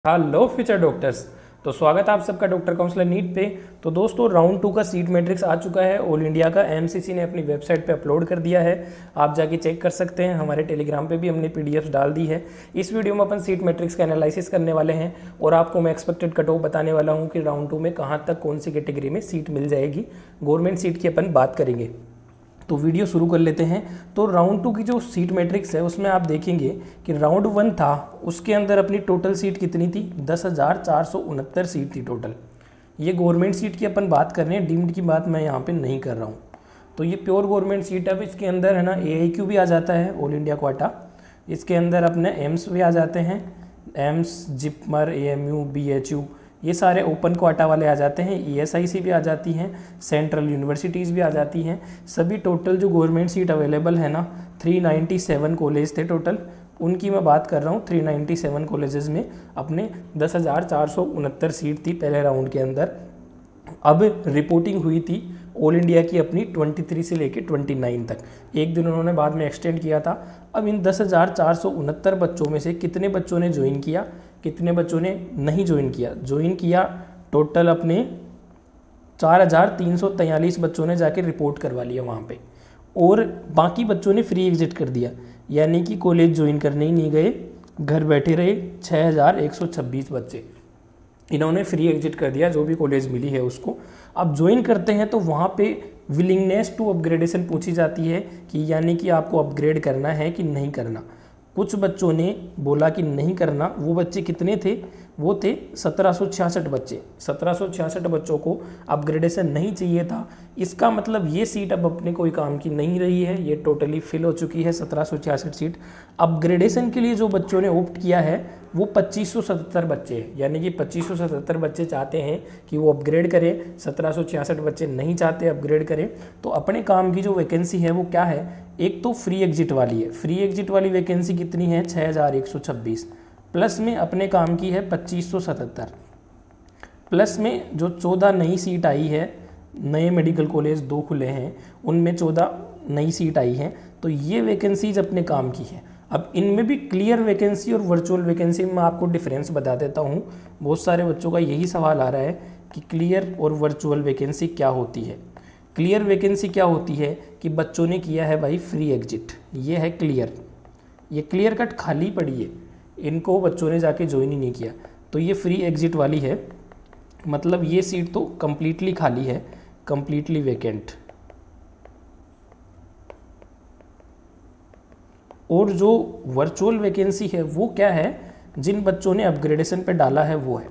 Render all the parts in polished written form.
Hello future doctors. तो स्वागत है आप सबका डॉक्टर काउंसलर नीट पे। तो दोस्तों राउंड 2 का सीट मैट्रिक्स आ चुका है। ऑल इंडिया का एमसीसी ने अपनी वेबसाइट पे अपलोड कर दिया है, आप जाके चेक कर सकते हैं। हमारे टेलीग्राम पे भी हमने पीडीएफ्स डाल दी है। इस वीडियो में अपन सीट मैट्रिक्स का एनालिसिस करने वाले हैं और आपको मैं एक्सपेक्टेड कट ऑफ बताने वाला हूँ कि राउंड 2 में कहाँ तक कौन सी कैटेगरी में सीट मिल जाएगी। गवर्नमेंट सीट की अपन बात करेंगे, तो वीडियो शुरू कर लेते हैं। तो राउंड 2 की जो सीट मैट्रिक्स है उसमें आप देखेंगे कि राउंड 1 था, उसके अंदर अपनी टोटल सीट कितनी थी, 10,469 सीट थी टोटल। ये गवर्नमेंट सीट की अपन बात कर रहे हैं, डीम्ड की बात मैं यहाँ पे नहीं कर रहा हूँ। तो ये प्योर गवर्नमेंट सीट है। अब इसके अंदर है ना AIQ भी आ जाता है, ऑल इंडिया क्वाटा। इसके अंदर अपने एम्स भी आ जाते हैं, एम्स, जिपमर, AMU, BHU, ये सारे ओपन क्वाटा वाले आ जाते हैं। ESIC भी आ जाती हैं, सेंट्रल यूनिवर्सिटीज़ भी आ जाती हैं। सभी टोटल जो गवर्नमेंट सीट अवेलेबल है ना, 397 कॉलेज थे टोटल, उनकी मैं बात कर रहा हूँ। 397 कॉलेजेस में अपने 10,469 सीट थी पहले राउंड के अंदर। अब रिपोर्टिंग हुई थी ऑल इंडिया की अपनी 23 से लेकर 29 तक, एक दिन उन्होंने बाद में एक्सटेंड किया था। अब इन 10,469 बच्चों में से कितने बच्चों ने ज्वाइन किया, कितने बच्चों ने नहीं ज्वाइन किया। ज्वाइन किया टोटल अपने 4,343 बच्चों ने जाके रिपोर्ट करवा लिया वहाँ पे, और बाकी बच्चों ने फ्री एग्जिट कर दिया, यानी कि कॉलेज ज्वाइन करने ही नहीं गए, घर बैठे रहे। 6,126 बच्चे इन्होंने फ्री एग्जिट कर दिया, जो भी कॉलेज मिली है उसको। अब ज्वाइन करते हैं तो वहाँ पे विलिंगनेस टू अपग्रेडेशन पूछी जाती है कि यानी कि आपको अपग्रेड करना है कि नहीं करना। कुछ बच्चों ने बोला कि नहीं करना। वो बच्चे कितने थे, वो थे 1766 बच्चे। 1766 बच्चों को अपग्रेडेशन नहीं चाहिए था। इसका मतलब ये सीट अब अपने कोई काम की नहीं रही है, ये टोटली फिल हो चुकी है 1766 सीट। अपग्रेडेशन के लिए जो बच्चों ने ऑप्ट किया है वो 2577 बच्चे हैं, यानी कि 2577 बच्चे चाहते हैं कि वो अपग्रेड करें, 1766 बच्चे नहीं चाहते अपग्रेड करें। तो अपने काम की जो वैकेंसी है वो क्या है, एक तो फ्री एग्जिट वाली है। फ्री एग्जिट वाली वैकेंसी कितनी है, 6,126, प्लस में अपने काम की है 2577, प्लस में जो 14 नई सीट आई है, नए मेडिकल कॉलेज 2 खुले हैं, उनमें 14 नई सीट आई हैं। तो ये वैकेंसीज अपने काम की है। अब इनमें भी क्लियर वैकेंसी और वर्चुअल वैकेंसी में आपको डिफरेंस बता देता हूँ। बहुत सारे बच्चों का यही सवाल आ रहा है कि क्लियर और वर्चुअल वैकेंसी क्या होती है। क्लियर वैकेंसी क्या होती है कि बच्चों ने किया है भाई फ्री एग्जिट, ये है क्लियर। ये क्लियर कट खाली पड़ी है, इनको बच्चों ने जाके ज्वाइन ही नहीं किया, तो ये फ्री एग्जिट वाली है। मतलब ये सीट तो कम्प्लीटली खाली है, कम्प्लीटली वैकेंट। और जो वर्चुअल वैकेंसी है वो क्या है, जिन बच्चों ने अपग्रेडेशन पे डाला है वो है।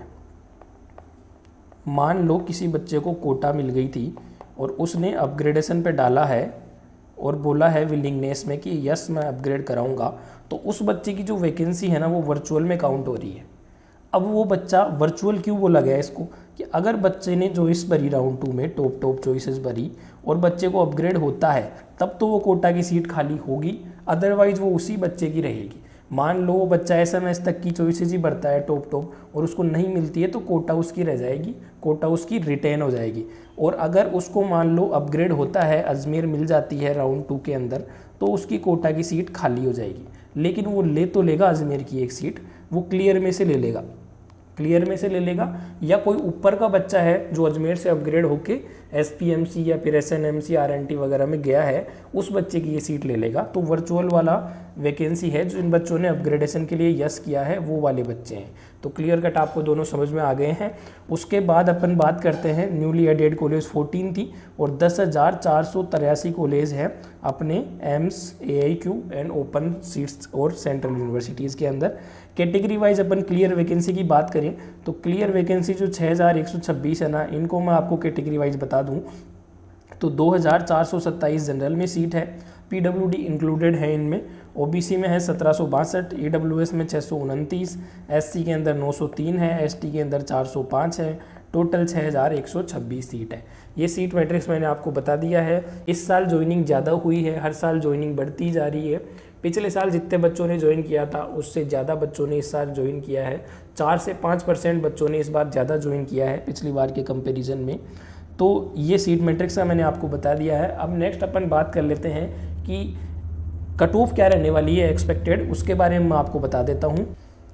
मान लो किसी बच्चे को कोटा मिल गई थी और उसने अपग्रेडेशन पे डाला है और बोला है विलिंगनेस में कि यस मैं अपग्रेड कराऊंगा, तो उस बच्चे की जो वैकेंसी है ना वो वर्चुअल में काउंट हो रही है। अब वो बच्चा वर्चुअल क्यों बोला गया इसको, कि अगर बच्चे ने चॉइस भरी राउंड 2 में, टॉप चॉइसेस भरी और बच्चे को अपग्रेड होता है, तब तो वो कोटा की सीट खाली होगी, अदरवाइज वो उसी बच्चे की रहेगी। मान लो वो बच्चा SMS तक की चॉइसेस ही भरता है टॉप और उसको नहीं मिलती है, तो कोटा उसकी रह जाएगी, कोटा उसकी रिटेन हो जाएगी। और अगर उसको मान लो अपग्रेड होता है, अजमेर मिल जाती है राउंड 2 के अंदर, तो उसकी कोटा की सीट खाली हो जाएगी। लेकिन वो ले तो लेगा अजमेर की एक सीट, वो क्लियर में से ले लेगा, क्लियर में से ले लेगा। या कोई ऊपर का बच्चा है जो अजमेर से अपग्रेड होके SPMC या फिर SNMC RNT वगैरह में गया है, उस बच्चे की ये सीट ले लेगा। तो वर्चुअल वाला वैकेंसी है, जो इन बच्चों ने अपग्रेडेशन के लिए यस किया है वो वाले बच्चे हैं। तो क्लियर कट आपको दोनों समझ में आ गए हैं। उसके बाद अपन बात करते हैं न्यूली एडेड कॉलेज 14 थी और 10,483 कॉलेज है अपने AIIMS, AIQ and open seats और सेंट्रल यूनिवर्सिटीज़ के अंदर। कैटेगरी वाइज अपन क्लियर वैकेंसी की बात करें तो क्लियर वैकेंसी जो 6,126 है ना, इनको मैं आपको कैटेगरी वाइज बता दूं तो 2,427 जनरल में सीट है, PWD इंक्लूडेड है इनमें। OBC में है 1762, EWS में 629, SC के अंदर 903 है, ST के अंदर 405 है। टोटल 6,126 सीट है। ये सीट मैट्रिक्स मैंने आपको बता दिया है। इस साल ज्वाइनिंग ज़्यादा हुई है, हर साल ज्वाइनिंग बढ़ती जा रही है। पिछले साल जितने बच्चों ने ज्वाइन किया था उससे ज़्यादा बच्चों ने इस साल ज्वाइन किया है। 4 से 5% बच्चों ने इस बार ज़्यादा ज्वाइन किया है पिछली बार के कंपैरिजन में। तो ये सीट मैट्रिक्स का मैंने आपको बता दिया है। अब नेक्स्ट अपन बात कर लेते हैं कि कट ऑफ क्या रहने वाली है एक्सपेक्टेड, उसके बारे में मैं आपको बता देता हूँ।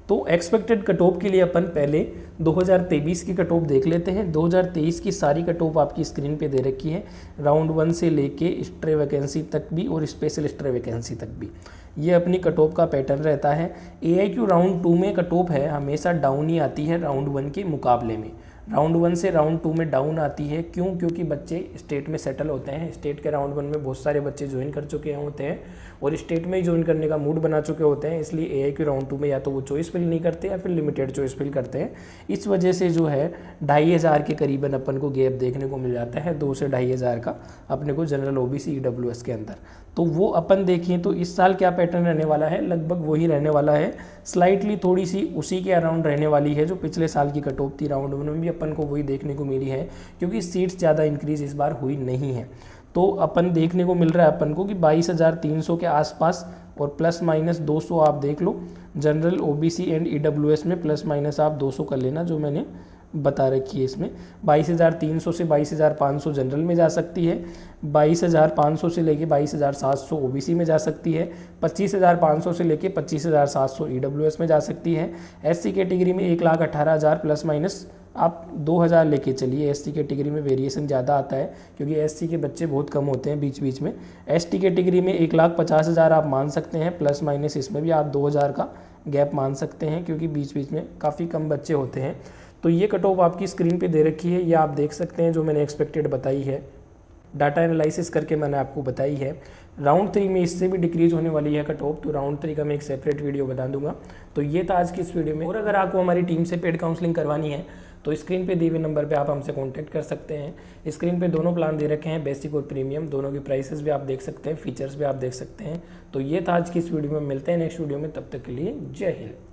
तो एक्सपेक्टेड कट ऑफ के लिए अपन पहले 2023 की कट ऑफ देख लेते हैं। 2023 की सारी कट ऑफ आपकी स्क्रीन पे दे रखी है, राउंड 1 से लेके स्ट्रे वैकेंसी तक भी और स्पेशल स्ट्रे वैकेंसी तक भी। ये अपनी कट ऑफ का पैटर्न रहता है। AIQ राउंड 2 में कट ऑफ है हमेशा डाउन ही आती है राउंड 1 के मुकाबले में। राउंड 1 से राउंड 2 में डाउन आती है, क्यों? क्योंकि बच्चे स्टेट में सेटल होते हैं। स्टेट के राउंड 1 में बहुत सारे बच्चे ज्वाइन कर चुके होते हैं और स्टेट में ही ज्वाइन करने का मूड बना चुके होते हैं, इसलिए AIQ राउंड 2 में या तो वो चॉइस फिल नहीं करते या फिर लिमिटेड चॉइस फिल करते हैं। इस वजह से जो है 2500 के करीबन अपन को गैप देखने को मिल जाता है, 2 से 2500 का अपने को जनरल OBC EWS के अंदर। तो वो अपन देखें तो इस साल क्या पैटर्न रहने वाला है, लगभग वही रहने वाला है, स्लाइटली थोड़ी सी उसी के अराउंड रहने वाली है जो पिछले साल की कट ऑफ थी। राउंड 1 में भी अपन को वही देखने को मिली है, क्योंकि सीट्स ज़्यादा इंक्रीज इस बार हुई नहीं है। तो अपन देखने को मिल रहा है अपन को कि 22,300 के आसपास और प्लस माइनस 200 आप देख लो। जनरल OBC एंड EWS में प्लस माइनस आप 200 कर लेना, जो मैंने बता रखी है इसमें। 22,300 से 22,500 जनरल में जा सकती है, 22,500 से लेके 22,700 OBC में जा सकती है, 25,500 से लेके 25,700 EWS में जा सकती है। SC कैटेगरी में 1,18,000 प्लस माइनस आप 2,000 लेके चलिए। SC कैटेगरी में वेरिएशन ज़्यादा आता है क्योंकि SC के बच्चे बहुत कम होते हैं बीच बीच में। ST कैटेगरी में 1,50,000 आप मान सकते हैं, प्लस माइनस इसमें भी आप 2,000 का गैप मान सकते हैं क्योंकि बीच बीच में काफ़ी कम बच्चे होते हैं। तो ये कट ऑफ आपकी स्क्रीन पे दे रखी है, ये आप देख सकते हैं जो मैंने एक्सपेक्टेड बताई है, डाटा एनालिसिस करके मैंने आपको बताई है। राउंड 3 में इससे भी डिक्रीज होने वाली है कट ऑफ, तो राउंड 3 का मैं एक सेपरेट वीडियो बता दूंगा। तो ये था आज की इस वीडियो में। और अगर आपको हमारी टीम से पेड काउंसलिंग करवानी है तो स्क्रीन पे दिए हुए नंबर पे आप हमसे कांटेक्ट कर सकते हैं। स्क्रीन पे दोनों प्लान दे रखे हैं, बेसिक और प्रीमियम, दोनों की प्राइसेस भी आप देख सकते हैं, फीचर्स भी आप देख सकते हैं। तो ये था आज की इस वीडियो में, मिलते हैं नेक्स्ट वीडियो में, तब तक के लिए जय हिंद।